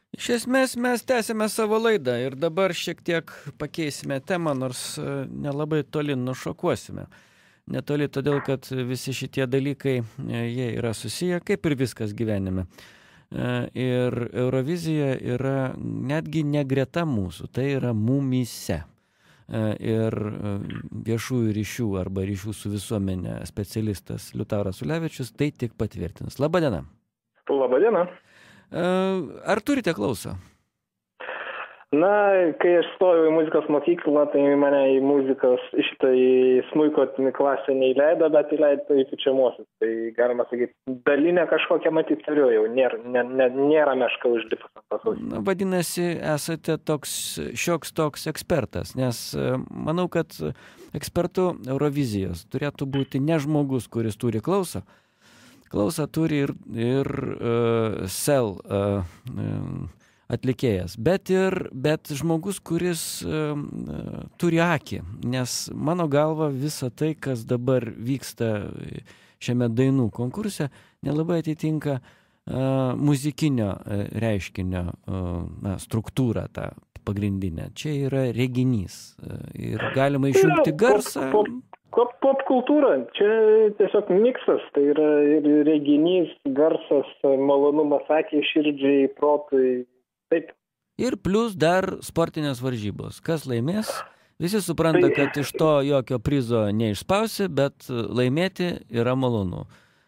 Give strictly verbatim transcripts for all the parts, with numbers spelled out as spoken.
Iš esmės mes tęsime savo laidą ir dabar šiek tiek pakeisime temą, nors nelabai toli nušokuosime. Netoli todėl, kad visi šitie dalykai, jie yra susiję, kaip ir viskas gyvenime. Ir Eurovizija yra netgi ne greta mūsų, tai yra mumyse. Ir viešųjų ryšių arba ryšių su visuomenė specialistas Liutauras Ulevičius tai tik patvirtins. Labą dieną. Labą dieną. Ar turite klausą? Na, kai aš stojau į muzikos mokyklą, tai mane į muzikos šitą į smuiko klasę neįleido, bet įleido į pučiamuosius. Tai galima sakyti, dalinę kažkokią matyti turiu jau, nėra, nė, nė, nėra meška užlipus ant pasaulio. Vadinasi, esate toks šioks toks ekspertas, nes manau, kad ekspertų Eurovizijos turėtų būti ne žmogus, kuris turi klausą. Klausą turi ir, ir uh, sel uh, uh, atlikėjas, bet ir bet žmogus, kuris uh, turi akį, nes mano galva visa tai, kas dabar vyksta šiame dainų konkurse, nelabai atitinka uh, muzikinio uh, reiškinio uh, na, struktūrą tą pagrindinę. Čia yra reginys uh, ir galima išjungti garsą. Pop, pop. Pop kultūra, čia tiesiog miksas, tai yra ir reginys, garsas, malonumas akiai, širdžiai, protui, taip. Ir plus dar sportinės varžybos. Kas laimės? Visi supranta, tai... kad iš to jokio prizo neišspausi, bet laimėti yra malonu.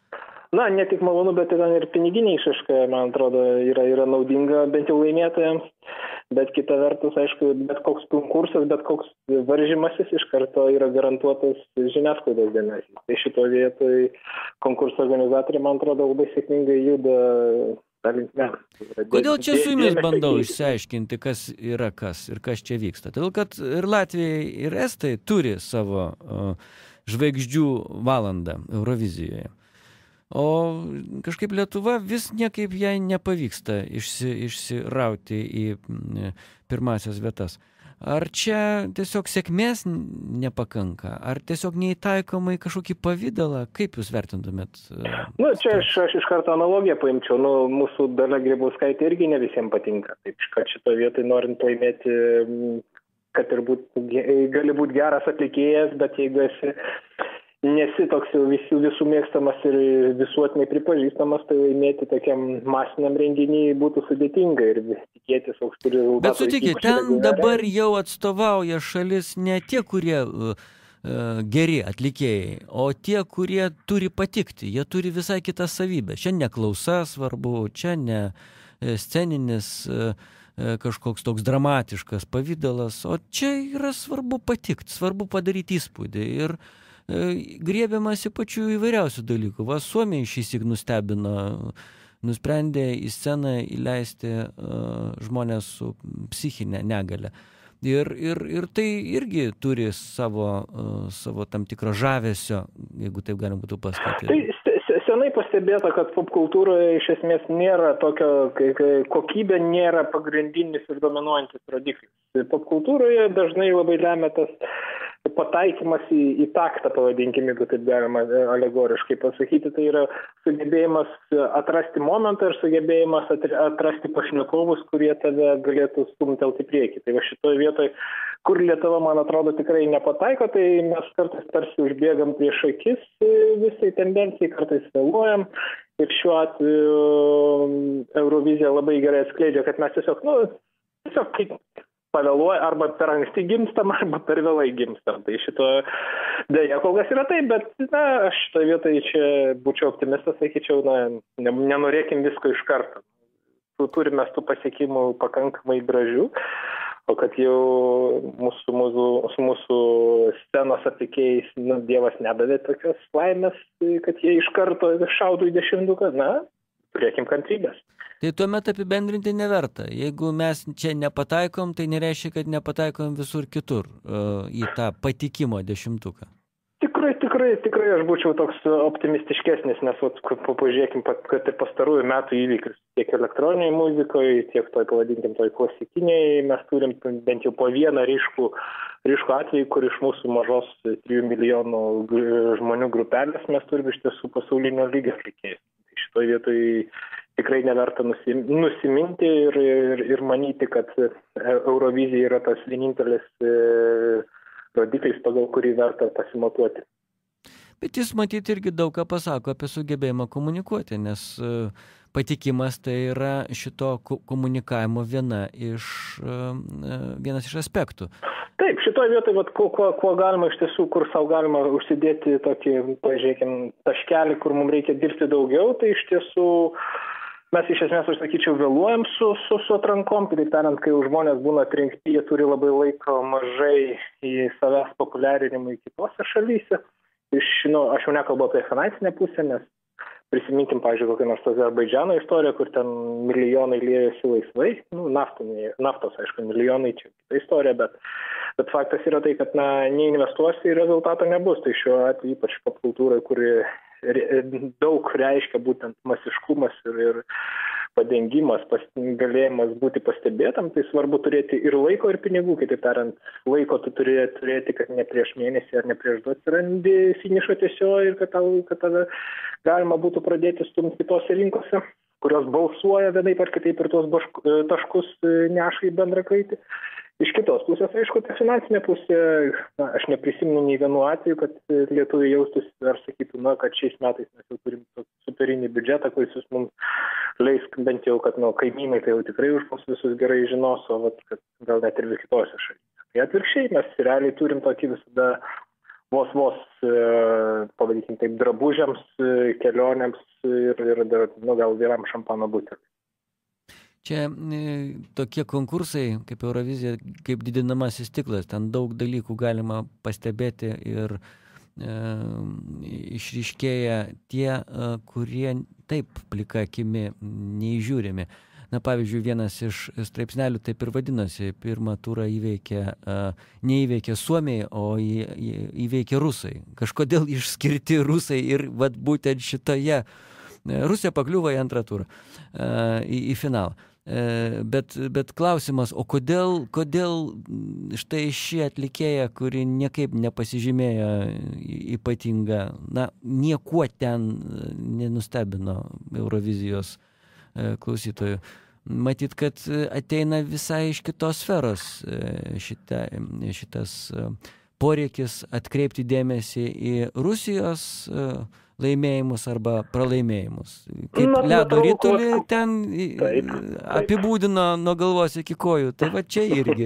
Na, ne tik malonu, bet ir piniginiai išaiška, man atrodo, yra, yra naudinga bent jau laimėtojams. Bet kita vertus, aišku, bet koks konkursas, bet koks varžymasis iš karto yra garantuotas žiniasklaidos dėmesys. Tai šito vietoj konkurso organizatoriai, man atrodo, labai sėkmingai juda tą linkmę. Kodėl čia su jumis bandau išsiaiškinti, kas yra kas ir kas čia vyksta? Todėl, kad ir Latvijai, ir Estai turi savo uh, žvaigždžių valandą Eurovizijoje. O kažkaip Lietuva vis niekaip jai nepavyksta išsi, išsirauti į pirmasias vietas. Ar čia tiesiog sėkmės nepakanka? Ar tiesiog neįtaikoma į kažkokį pavydalą? Kaip jūs vertintumėt? Nu, čia aš, aš iš karto analogiją paimčiau. Nu, mūsų Dalia Grybauskaitė irgi ne visiems patinka. Taip, kad šito vietoj norint laimėti, kad ir būt, gali būti geras atlikėjas, bet jeigu esi nesi toks jau visų, visų mėgstamas ir visuotinai pripažįstamas, tai laimėti tokiam masiniam renginiui būtų sudėtinga ir vis tikėtis aukštų rezultatų. Bet sutikit, ten dabar jau atstovauja šalis ne tie, kurie uh, geri atlikėjai, o tie, kurie turi patikti. Jie turi visai kitą savybę. Čia ne klausa svarbu, čia ne sceninis uh, kažkoks toks dramatiškas pavidalas, o čia yra svarbu patikti, svarbu padaryti įspūdį. Ir griebiamasi pačių įvairiausių dalykų. Va, Suomiai šįsyk nustebino, nusprendė į sceną įleisti uh, žmonės su psichinė negalia. Ir, ir, ir tai irgi turi savo, uh, savo tam tikro žavesio, jeigu taip galima būtų pasakyti. Tai senai pastebėta, kad popkultūroje iš esmės nėra tokio, kokybė nėra pagrindinis ir dominuojantis rodiklis. Popkultūroje dažnai labai lemia tas pataikymas į, į taktą, pavadinkim, jeigu taip galima alegoriškai pasakyti, tai yra sugebėjimas atrasti momentą ir sugebėjimas atrasti pašnekovus, kurie tave galėtų stumtelti į priekį. Tai va šitoje vietoje, kur Lietuva, man atrodo, tikrai nepataiko, tai mes kartais tarsi užbėgam prieš akis visai tendencijai, kartais vėluojam. Ir šiuo atveju Eurovizija labai gerai atskleidžia, kad mes tiesiog, nu, tiesiog kaip pavėluoja, arba per anksti gimstam, arba per vėlai gimstam. Tai šito dėja kol kas yra taip, bet na, aš šitoje vietoje čia būčiau optimistas, sakyčiau, na, nenorėkim visko iš karto. Turime tų pasiekimų pakankamai gražių, o kad jau mūsų, mūsų, mūsų scenos atlikėjais, nu, Dievas nedavė tokios laimės, kad jie iš karto šautų į dešimtuką, na, turėkim kantrybės. Tai tuomet apibendrinti neverta. Jeigu mes čia nepataikom, tai nereiškia, kad nepataikom visur kitur uh, į tą patikimo dešimtuką. Tikrai, tikrai, tikrai aš būčiau toks optimistiškesnis, nes vat, pažiūrėkim, kad ir pastarųjų metų įvykius tiek elektroniniai muzikoje, tiek toj, pavadinkim, toj klasikiniai, mes turim bent jau po vieną ryškų, ryškų atvejį, kur iš mūsų mažos trijų milijonų žmonių grupelės mes turim iš tiesų pasaulinio lygio atlikėjus. Šitoje vietoje tikrai neverta nusiminti ir, ir, ir manyti, kad Eurovizija yra tas vienintelis rodiklis, pagal kurį verta pasimatuoti. Bet jis matyti irgi daug ką pasako apie sugebėjimą komunikuoti, nes patikimas tai yra šito komunikavimo viena iš, vienas iš aspektų. Taip, šitoje vietoje, vat, kuo, kuo, kuo galima iš tiesų, kur savo galima užsidėti tokį, pažiūrėkim, taškelį, kur mums reikia dirbti daugiau, tai iš tiesų mes iš esmės, aš sakyčiau, vėluojam su, su, su atrankom, kitaip tariant, kai žmonės būna atrinkti, jie turi labai laiko mažai į savęs populiarinimui kitose šalyse. Iš, nu, aš jau nekalbu apie finansinę pusę, nes prisiminkim, pavyzdžiui, kokią nors Azerbaidžano istoriją, kur ten milijonai liejosi laisvai, nu, naftos, naftos, aišku, milijonai čia kita istorija, bet, bet faktas yra tai, kad na, neinvestuosi ir rezultato nebus. Tai šiuo atveju ypač popkultūrai, kuri daug reiškia būtent masiškumas ir, ir padengimas, pas, galėjimas būti pastebėtam, tai svarbu turėti ir laiko, ir pinigų, kitaip tariant, laiko tu turi turėti, kad ne prieš mėnesį ar ne prieš du atsirandi finišo tiesiog ir kad, tau, kad tada galima būtų pradėti stumti kitose rinkose, kurios balsuoja vienaip ar kitaip ir tuos taškus neša į bendrą kraitį. Iš kitos pusės, aišku, ta finansinė pusė, na, aš neprisimenu nei vienu atveju, kad lietuviai jaustųsi ar sakytų, na, kad šiais metais mes jau turim superinį biudžetą, kuris mums leis bent jau, kad nu, kaimynai tai jau tikrai už mus visus gerai žinos, o vat, kad gal net ir kitose šalyse. Tai atvirkščiai, mes realiai turim tokį visada vos vos, pavadikim taip, drabužiams, kelionėms ir, ir nu, gal vienam šampano buteliui. Čia tokie konkursai, kaip Eurovizija, kaip didinamasis stiklas, ten daug dalykų galima pastebėti ir e, išryškėja tie, kurie taip plika akimi neįžiūrimi. Na, pavyzdžiui, vienas iš straipsnelių taip ir vadinosi, pirmą turą įveikė, neįveikė Suomiai, o įveikė Rusai. Kažkodėl išskirti Rusai ir vat būtent šitoje Rusija pakliuvo į antrą turą, į, į finalą. Bet, bet klausimas, o kodėl, kodėl štai ši atlikėja, kuri niekaip nepasižymėjo ypatinga, na, niekuo ten nenustebino Eurovizijos klausytojų. Matyt, kad ateina visai iš kitos sferos šita, šitas poreikis atkreipti dėmesį į Rusijos laimėjimus arba pralaimėjimus. Kaip Na, ledo ritulį ten taip, taip. apibūdino nuo galvos iki kojų. Tai va čia irgi.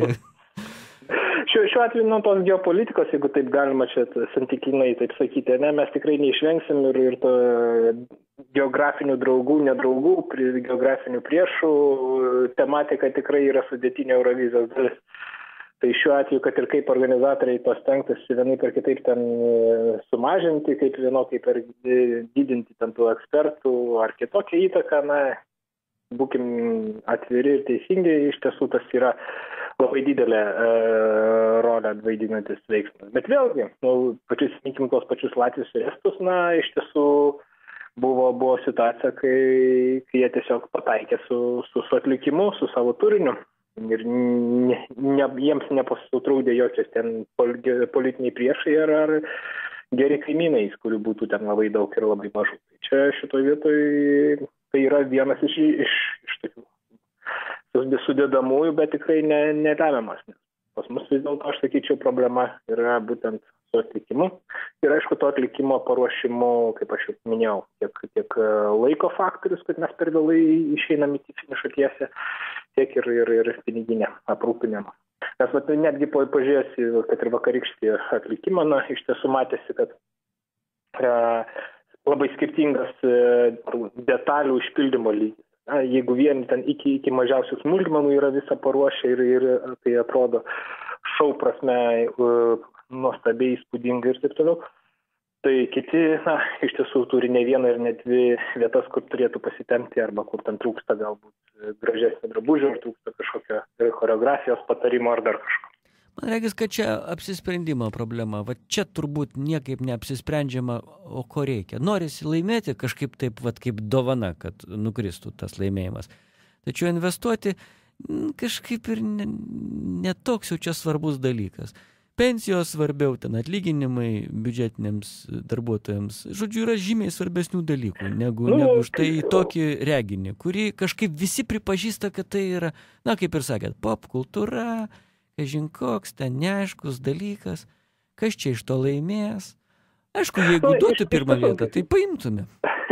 Šiuo, šiuo atveju nuo tos geopolitikos, jeigu taip galima čia santykinai taip sakyti, ne, mes tikrai neišvengsim ir, ir to geografinių draugų, nedraugų, geografinių priešų tematika tikrai yra sudėtinė Eurovizijos dalis. Tai šiuo atveju, kad ir kaip organizatoriai tos stengtasi vienaip ar kitaip ten sumažinti, kaip vienokiai per didinti ten tų ekspertų ar kitokią įtaką, na, būkim atviri ir teisingi, iš tiesų tas yra labai didelė e, rolę vaidinantis veiksmas. Bet vėlgi, nu, prisimikim tos pačius Latvius ir Estus, na, iš tiesų buvo, buvo situacija, kai, kai jie tiesiog pataikė su, su, su atlikimu, su savo turiniu. Ir ne, ne, jiems nepasutrūdė jokios ten politiniai priešai ar, ar geri kaimynai, kurių būtų ten labai daug ir labai mažų. Čia šitoje vietoje tai yra vienas iš, iš, iš tokių sudėdamųjų, bet tikrai ne, nelemiamas. Pas mus vis dėlto, aš sakyčiau, problema yra būtent su atlikimu. Ir aišku, to atlikimo paruošimu, kaip aš jau minėjau, tiek, tiek laiko faktorius, kad mes per vėlai išeinam į finišo tiesę, tiek ir, ir, ir piniginę aprūpinimą. Nes vat, netgi pažiūrėsi, kad ir vakarykštį atlikimą, na, iš tiesų matėsi, kad e, labai skirtingas e, detalių išpildymo lygis. Na, jeigu vien ten iki, iki mažiausių smulkmenų yra visą paruošę ir, ir tai atrodo šou prasme e, nuostabiai įspūdingai ir taip toliau. Tai kiti, na, iš tiesų turi ne vieną ir ne dvi vietas, kur turėtų pasitempti arba kur ten trūksta galbūt gražesnio drabužio, ar trūksta kažkokio choreografijos patarimo ar dar kažko. Man regis, kad čia apsisprendimo problema. Va čia turbūt niekaip neapsisprendžiama, o ko reikia. Norisi laimėti kažkaip taip, va, kaip dovana, kad nukristų tas laimėjimas. Tačiau investuoti kažkaip ir netoks jau čia svarbus dalykas. pensijos svarbiau, ten atlyginimai biudžetiniams darbuotojams. Žodžiu, yra žymiai svarbesnių dalykų, negu, Nu, negu štai tai- tokį reginį, kurį kažkaip visi pripažįsta, kad tai yra, na, kaip ir sakėt, pop kultūra, kažin koks, ten neaiškus dalykas, kas čia iš to laimės. Aišku, jeigu Nu, duotų iš- pirmą iš tiesų- vietą, tai paimtume.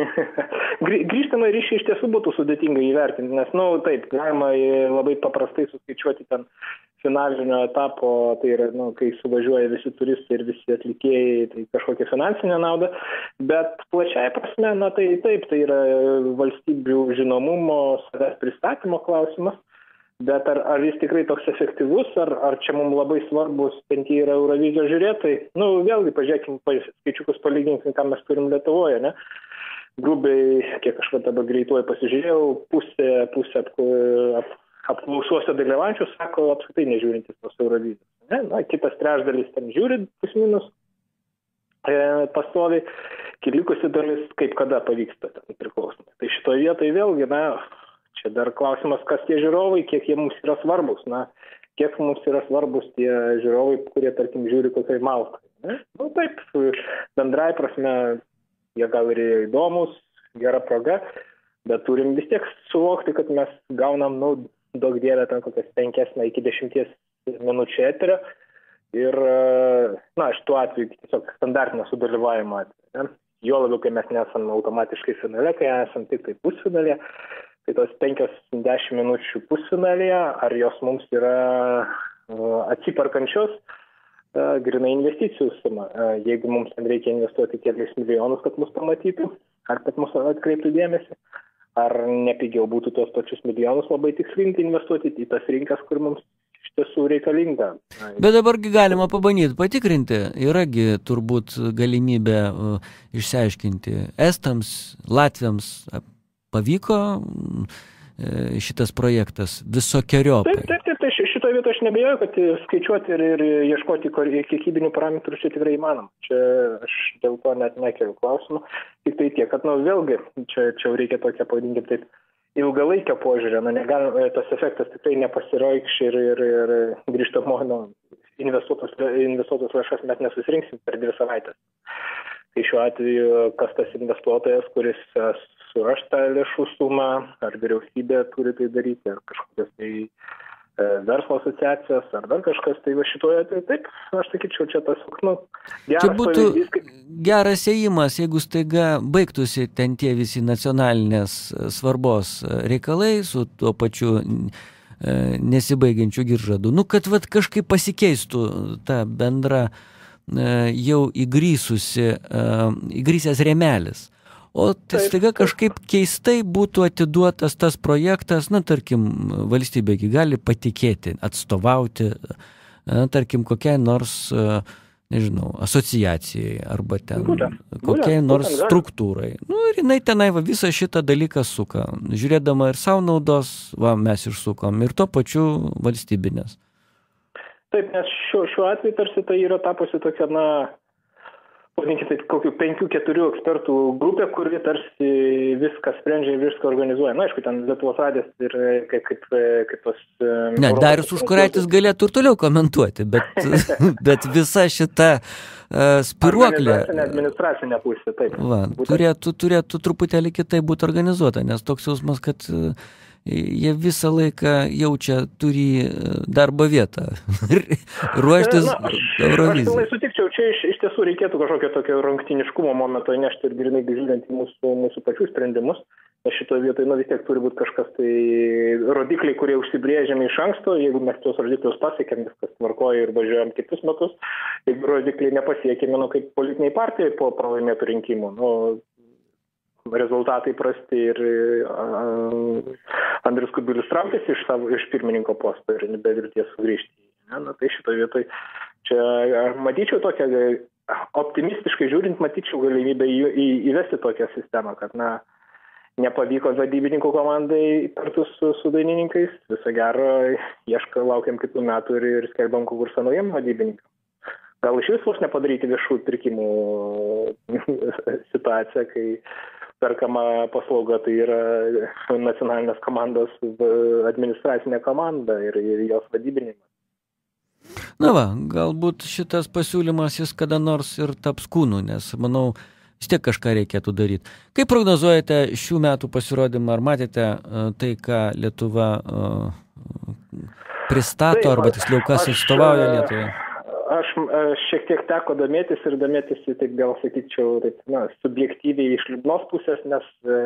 Grį- Grįžtamą ryšį iš tiesų būtų sudėtinga įvertinti, nes, nu, taip, galima e, labai paprastai suskaičiuoti ten finalinio etapo, tai yra, nu, kai suvažiuoja visi turistai ir visi atlikėjai, tai kažkokia finansinė nauda, bet plačiai prasme, na, tai taip, tai yra valstybių žinomumo, savęs pristatymo klausimas, bet ar, ar jis tikrai toks efektyvus, ar, ar čia mums labai svarbus, bent jie yra Eurovizijos žiūrėtojai, nu, vėlgi, pažiūrėkim, skaičiukus palyginsim, ką mes turim Lietuvoje, ne? Grubiai, kiek aš dabar greituoju pasižiūrėjau, pusė, pusė ap, ap, apklausuose dalyvančių sako apskritai nežiūrintis tos Eurovizijos. Ne? Na, kitas trečdalis ten žiūri pus minus e, pastoviai, likusi dalis kaip kada pavyksta ten priklausomai. Tai šitoje vietoje vėlgi, na, čia dar klausimas, kas tie žiūrovai, kiek jie mums yra svarbus. Na, kiek mums yra svarbus tie žiūrovai, kurie, tarkim, žiūri kokiai Maltai. Ne? Nu, taip, bendrai prasme, jie gal ir įdomus, gera proga, bet turim vis tiek suvokti, kad mes gaunam, nu, daug dievę ten kokias penkias, na, iki dešimties minučių eterio ir, na, aš tuo atveju tiesiog standartinio sudalyvavimo atveju. Ne? Jo labiau, kai mes nesam automatiškai finale, kai esam tik tai pusfinalė, tai tos penkios dešimt minučių pusfinalėje, ar jos mums yra uh, atsiperkančios, Uh, grinai investicijų suma. Uh, jeigu mums ten reikia investuoti kelius milijonus, kad mus pamatytų, ar kad mus atkreiptų dėmesį, ar nepigiau būtų tos pačius milijonus labai tikslingai investuoti į tas rinkas, kur mums iš tiesų reikalinga. Bet dabargi galima pabandyti patikrinti, yragi turbūt galimybė uh, išsiaiškinti estams, latviams pavyko uh, šitas projektas visokiojopai. Taip, taip, taip, tai šitoje vietoje aš nebejoju, kad skaičiuoti ir, ir ieškoti kiekybinių parametrų čia tikrai įmanoma. Čia aš dėl to net nekeliu klausimų. Tik tai tiek, kad, nu, vėlgi, čia, čia reikia tokia, pavadinkim, taip, ilgalaikio požiūrio. Nu, negal, tas efektas tikrai nepasireikš ir, ir, ir grįžtamo, nu, investuotos, investuotos lėšas mes nesusirinksim per dvi savaitės. Tai šiuo atveju, kas tas investuotojas, kuris suraš tą lėšų sumą, ar vyriausybė turi tai daryti, ar kažkokios tai e, verslo asociacijos, ar dar kažkas, tai va šitoje, tai taip, aš sakyčiau, čia tas, nu, geras čia būtų pavyzdys, kaip... geras ėjimas, jeigu staiga baigtųsi ten tie visi nacionalinės svarbos reikalai su tuo pačiu e, nesibaigiančiu giržadu. Nu, kad vat, kažkaip pasikeistų ta bendra e, jau įgrįsusi, e, įgrįsęs rėmelis. O tai staiga kažkaip keistai būtų atiduotas tas projektas, na, tarkim, valstybėgi gali patikėti, atstovauti, na, tarkim, kokiai nors, nežinau, asociacijai arba ten būtent, kokiai būtent, nors būtent, struktūrai. Nu, ir jinai tenai va, visą šitą dalyką suka, žiūrėdama ir savo naudos, va, mes išsukom, ir tuo pačiu valstybinės. Taip, nes šiuo, šiuo atveju tarsi tai yra tapusi tokia, na, pavadinkite, kokių penkių, keturių ekspertų grupė, kuri tarsi viską sprendžia ir viską organizuoja. Na, aišku, ten Lietuvos radijas ir kaip, kaip, kaip tos... Ne, Darius Užkuraitis galėtų ir toliau komentuoti, bet, bet visa šita uh, spiruoklė... Administracinė, administracinė pusė, taip. Va, turėtų, turėtų truputėlį kitaip būti organizuota, nes toks jausmas, kad uh, jie visą laiką jaučia, turi darbo vietą. Ruoštis Eurovizijai. Aš pilnai sutikčiau, čia iš, iš tiesų reikėtų kažkokio tokio rungtyniškumo momento įnešti ir grinai žiūrint į mūsų, mūsų pačių sprendimus. Nes šitoje vietoje, nu, vis tiek turi būti kažkas tai rodikliai, kurie užsibrėžiami iš anksto. Jeigu mes tuos rodiklius pasiekėm, viskas tvarkoja ir važiuojam kitus metus. Jeigu rodikliai nepasiekėme, nu, kaip politiniai partijai po pralaimėtų rinkimų, nu, rezultatai prasti ir uh, Andrius Kubilius traukėsi iš, savo, iš pirmininko posto ir be vilties sugrįžti. Ja, na, tai šitoje vietoje čia matyčiau tokią, optimistiškai žiūrint, matyčiau galimybę į, į, įvesti tokią sistemą, kad, na, nepavyko vadybininkų komandai kartu su, su dainininkais. Viso gero, iešką, laukiam kitų metų ir, ir skelbiam konkursą naujiem vadybininkam. Gal iš vis vos nepadaryti viešų pirkimų situaciją, kai perkama paslauga, tai yra nacionalinės komandos administracinė komanda ir, ir jos vadybinimas. Na va, galbūt šitas pasiūlymas jis kada nors ir taps kūnu, nes, manau, vis tiek kažką reikėtų daryti. Kaip prognozuojate šių metų pasirodymą, ar matėte uh, tai, ką Lietuva uh, pristato, Taip, arba tiksliau, kas aš, atstovauja Lietuvai? Aš šiek tiek teko domėtis ir domėtis, taip gal sakyčiau, taip, na, subjektyviai iš liūdnos pusės, nes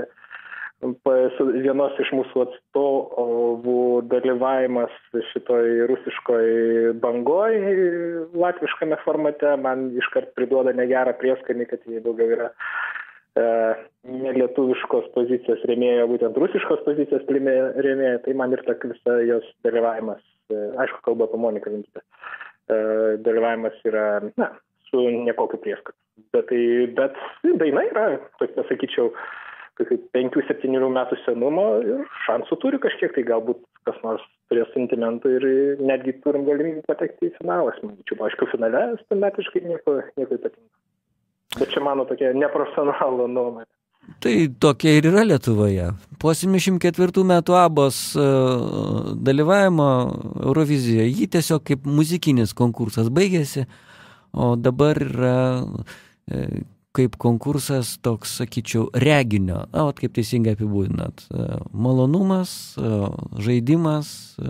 vienos iš mūsų atstovų dalyvavimas šitoj rusiškoj bangoj latviškame formate man iškart priduoda negerą prieskonį, kad jie daugiau yra e, nelietuviškos pozicijos rėmėjo, būtent rusiškos pozicijos rėmėjo, tai man ir ta visa jos dalyvavimas, e, aišku, kalba apie Moniką Vinkytę, e, dalyvavimas yra, na, su nekokiu prieskoniu. Bet, tai, bet daina yra, tokia, sakyčiau, penkių septynių metų senumo ir šansų turi kažkiek, tai galbūt kas nors turės sentimentų ir netgi turim galimybę patekti į finalą. Manyčiau, aišku, finale standartiškai nieko, nieko ypatingo. Bet čia mano tokia neprofesionalo nuomonė. Tai tokia ir yra Lietuvoje. Po septyniasdešimt ketvirtų metų ABBOS dalyvavimo Eurovizijoje, jį tiesiog kaip muzikinis konkursas baigėsi, o dabar yra kaip konkursas toks, sakyčiau, reginio, o, kaip teisingai apibūdinat, malonumas, žaidimas,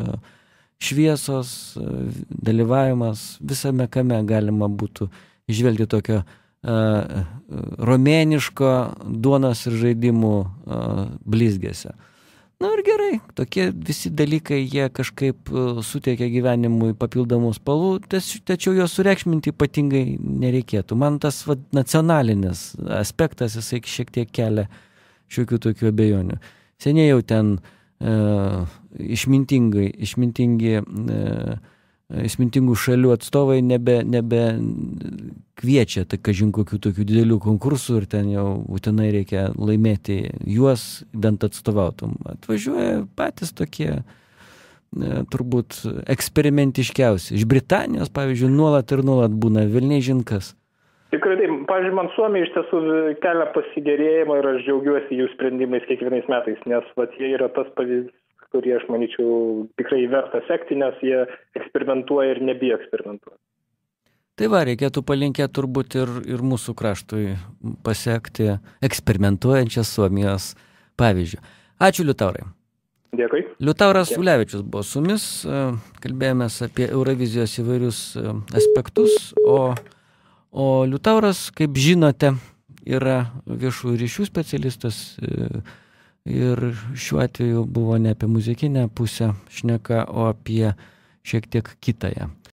šviesos, dalyvavimas, visame kame galima būtų išvelgti tokio uh, romėniško duonos ir žaidimų uh, blizgesio. Na ir gerai, tokie visi dalykai, jie kažkaip suteikia gyvenimui papildomų spalvų, tačiau juos sureikšminti ypatingai nereikėtų. Man tas va, nacionalinis aspektas, jisai šiek tiek kelia šiokių tokių abejonių. Seniai jau ten e, išmintingai, išmintingi, e, išmintingų šalių atstovai nebe, nebe kviečia, tai kažin kokių tokių didelių konkursų ir ten jau būtinai reikia laimėti juos, bent atstovautum. Atvažiuoja patys tokie e, turbūt eksperimentiškiausi. Iš Britanijos, pavyzdžiui, nuolat ir nuolat būna velniai žinkas. Tikrai taip, pavyzdžiui, man Suomija iš tiesų kelia pasigerėjimą ir aš džiaugiuosi jų sprendimais kiekvienais metais, nes vat, jie yra tas pavyzdys, kurie, aš manyčiau, tikrai verta sekti, nes jie eksperimentuoja ir nebijo eksperimentuoti. Tai va, reikėtų palinkėti turbūt ir, ir mūsų kraštui pasiekti eksperimentuojančias Suomijos pavyzdžių. Ačiū, Liutaurai. Dėkui. Liutauras Ulevičius buvo su mumis, kalbėjomės apie Eurovizijos įvairius aspektus, o, o Liutauras, kaip žinote, yra viešųjų ryšių specialistas. Ir šiuo atveju buvo ne apie muzikinę pusę šneka, o apie šiek tiek kitąją.